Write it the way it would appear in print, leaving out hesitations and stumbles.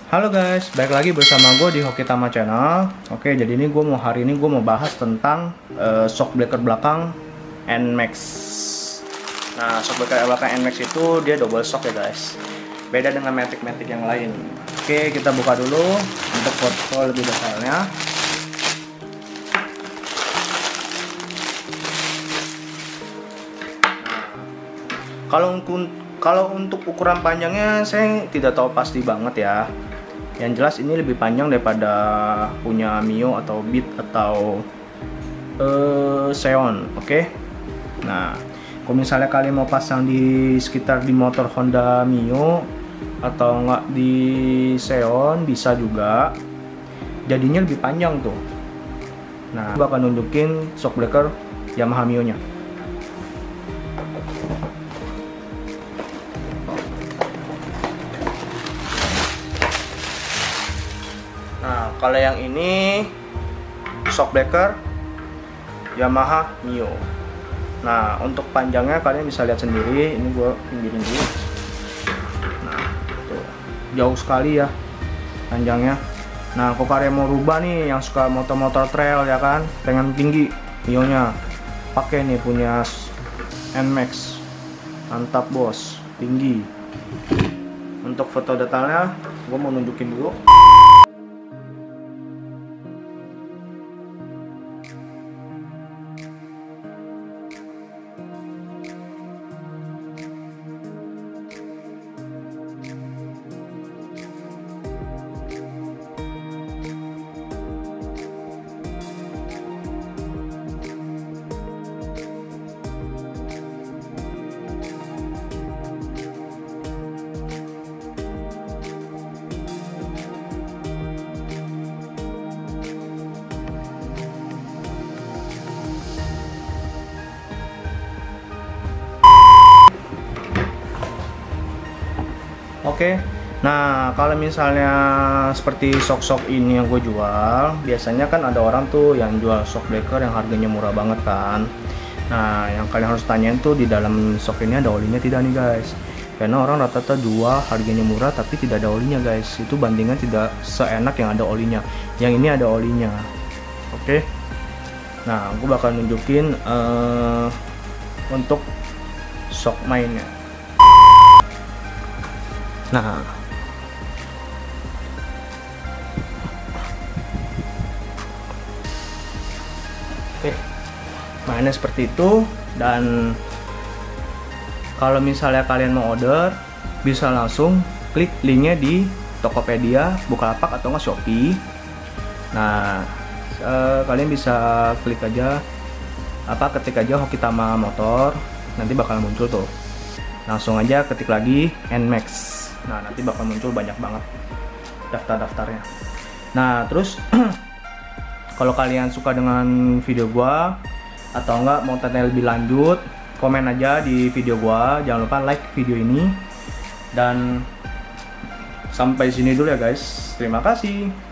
Halo guys, balik lagi bersama gue di Hokitama Channel. Oke, jadi hari ini gue mau bahas tentang shock breaker belakang NMAX. Nah, shock breaker belakang NMAX itu dia double shock ya guys. Beda dengan matic-matic yang lain. Oke, kita buka dulu untuk foto lebih detailnya. Kalau untuk ukuran panjangnya saya tidak tahu pasti banget ya. Yang jelas ini lebih panjang daripada punya Mio atau Beat atau Xeon, oke? Nah, kalau misalnya kalian mau pasang di sekitar di motor Honda Mio atau enggak di Xeon bisa juga. Jadinya lebih panjang tuh. Nah, aku bakal nunjukin shock breaker Yamaha Mio-nya. Nah, kalau yang ini shock breaker Yamaha Mio. Nah, untuk panjangnya kalian bisa lihat sendiri. Ini gue pinggirin dulu. Nah, tuh jauh sekali ya panjangnya. Nah, kalau kalian mau rubah nih, yang suka motor-motor trail ya kan, pengen tinggi Mio-nya, pakai nih punya NMAX. Mantap bos, tinggi. Untuk foto detailnya, gue mau nunjukin dulu. Oke, nah kalau misalnya seperti shock ini yang gue jual, biasanya kan ada orang tuh yang jual shock breaker yang harganya murah banget kan. Nah, yang kalian harus tanyain tuh di dalam shock ini ada olinya tidak nih guys. Karena orang rata-rata jual harganya murah tapi tidak ada olinya guys. Itu bandingan tidak seenak yang ada olinya. Yang ini ada olinya. Oke. Nah, gue bakal nunjukin untuk shock mainnya. Nah, oke, mainnya seperti itu. Dan kalau misalnya kalian mau order, bisa langsung klik linknya di Tokopedia, Bukalapak atau nggak Shopee. Nah, kalian bisa klik aja ketik aja Hokitama motor, nanti bakal muncul tuh. Langsung aja ketik lagi NMAX. Nah, nanti bakal muncul banyak banget daftar-daftarnya. Nah, terus kalau kalian suka dengan video gua atau enggak mau tanya lebih lanjut, komen aja di video gua. Jangan lupa like video ini. Dan sampai sini dulu ya guys. Terima kasih.